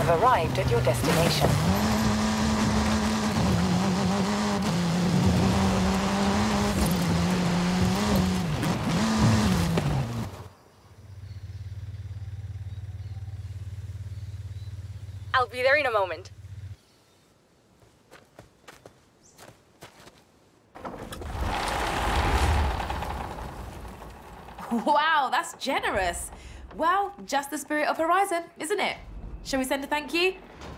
have arrived at your destination. I'll be there in a moment. Wow, that's generous. Well, just the spirit of Horizon, isn't it? Shall we send a thank you?